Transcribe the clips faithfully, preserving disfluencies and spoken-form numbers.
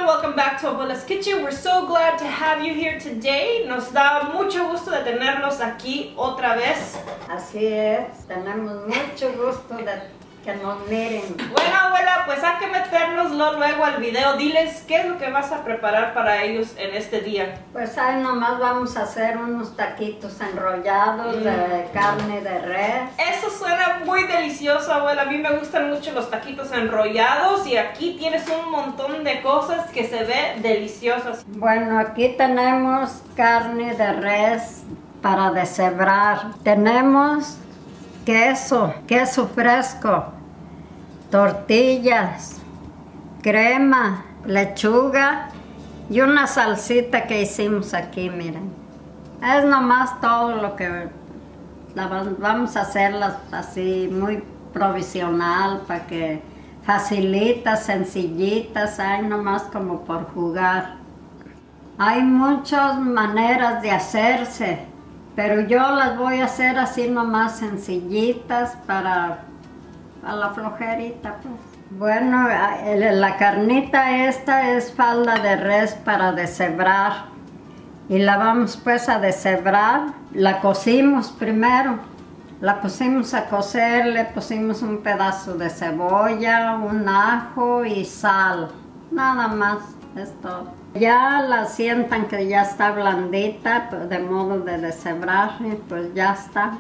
welcome back to Abuela's Kitchen. We're so glad to have you here today. Nos da mucho gusto de tenerlos aquí otra vez. Así es, tenemos mucho gusto de que nos miren. Bueno, abuela, pues hay que meternos luego al video. Diles qué es lo que vas a preparar para ellos en este día. Pues ahí nomás vamos a hacer unos taquitos enrollados mm. de carne de res. Eso suena muy delicioso, abuela. A mí me gustan mucho los taquitos enrollados y aquí tienes un montón de cosas que se ven deliciosas. Bueno, aquí tenemos carne de res para deshebrar. Tenemos queso, queso fresco, tortillas, crema, lechuga y una salsita que hicimos aquí, miren. Es nomás todo lo que la, vamos a hacerlas así muy provisional para que facilitas, sencillitas, hay nomás como por jugar. Hay muchas maneras de hacerse, pero yo las voy a hacer así nomás sencillitas para, para la flojerita, pues. Bueno, la carnita esta es falda de res para deshebrar. Y la vamos pues a deshebrar. La cocimos primero. La pusimos a cocer, le pusimos un pedazo de cebolla, un ajo y sal. Nada más, es todo. Ya la sientan que ya está blandita, de modo de deshebrar, y pues ya está.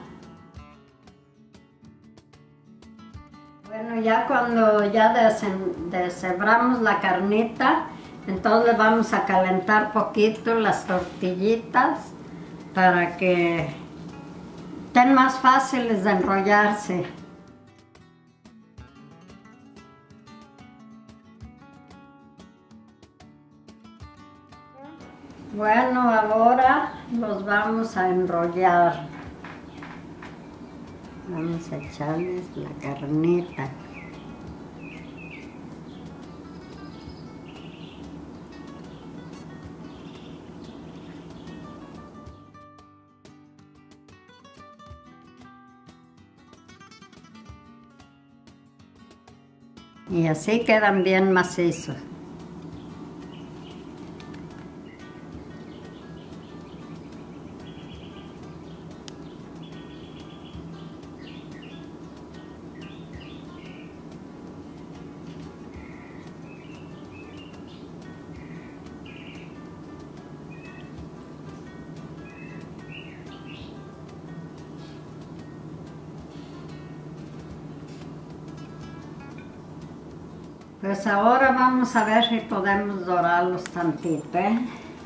Bueno, ya cuando ya deshebramos la carnita, entonces vamos a calentar poquito las tortillitas para que estén más fáciles de enrollarse. Bueno, ahora los vamos a enrollar. Vamos a echarles la carnita. Y así quedan bien macizos. Pues ahora vamos a ver si podemos dorarlos tantito, ¿eh?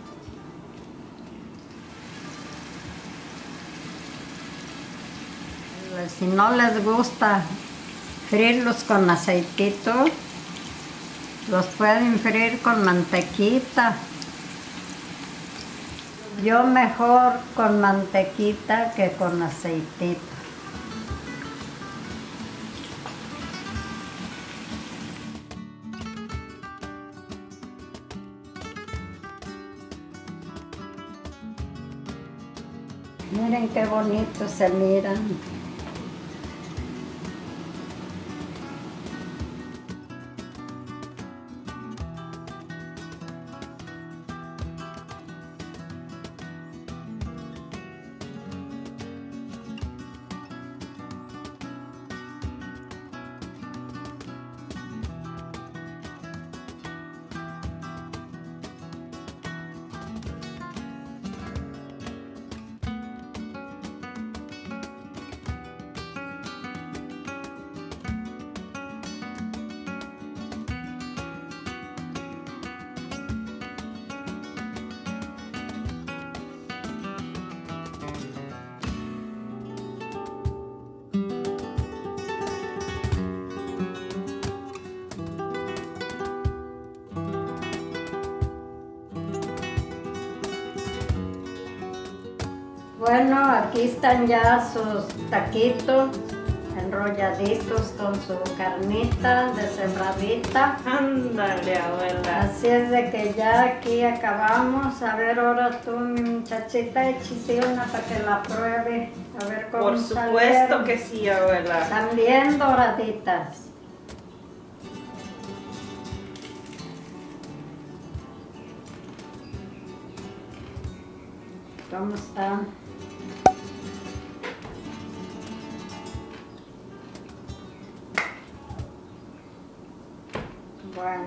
Si no les gusta freírlos con aceitito, los pueden freír con mantequita. Yo mejor con mantequita que con aceitito. Miren qué bonitos se miran. Bueno, aquí están ya sus taquitos enrolladitos con su carnita deshebradita. Ándale, abuela. Así es de que ya aquí acabamos. A ver, ahora tú, mi muchachita, échate una para que la pruebe. A ver cómo Por supuesto salieron. que sí, abuela. También doraditas. ¿Cómo están? Bueno.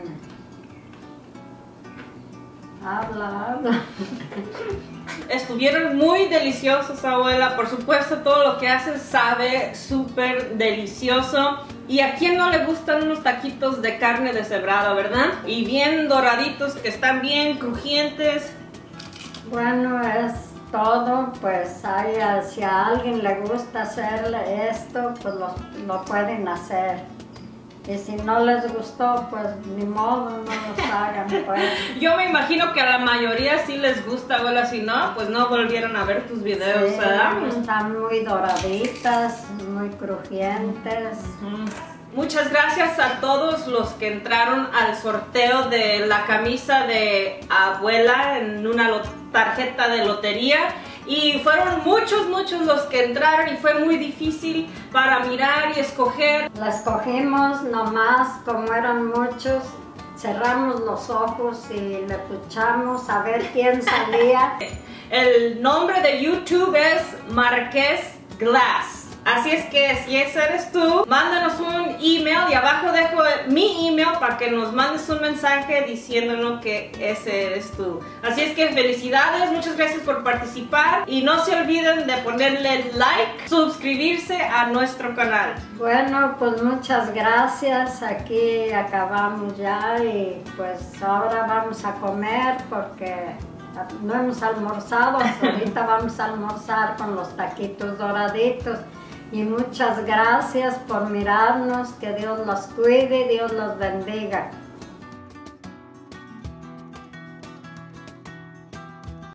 Habla, habla. Estuvieron muy deliciosos, abuela. Por supuesto, todo lo que haces sabe súper delicioso. ¿Y a quién no le gustan unos taquitos de carne deshebrada, verdad? Y bien doraditos, que están bien crujientes. Bueno, es todo. Pues hay, si a alguien le gusta hacer esto, pues lo, lo pueden hacer. Y si no les gustó, pues ni modo, no los hagan, pues. Yo me imagino que a la mayoría sí les gusta, abuela. Si no, pues no volvieron a ver tus videos, Sí, ¿verdad? están muy doraditas, muy crujientes. Muchas gracias a todos los que entraron al sorteo de la camisa de abuela en una tarjeta de lotería. Y fueron muchos, muchos los que entraron y fue muy difícil para mirar y escoger. La escogimos nomás, como eran muchos, cerramos los ojos y le puchamos a ver quién salía. El nombre de YouTube es Marquez Glass. Así es que si ese eres tú, mándanos un email y abajo dejo mi email para que nos mandes un mensaje diciéndonos que ese eres tú. Así es que felicidades, muchas gracias por participar y no se olviden de ponerle like, suscribirse a nuestro canal. Bueno, pues muchas gracias, aquí acabamos ya y pues ahora vamos a comer porque no hemos almorzado, ahorita vamos a almorzar con los taquitos doraditos. Y muchas gracias por mirarnos, que Dios los cuide y Dios los bendiga.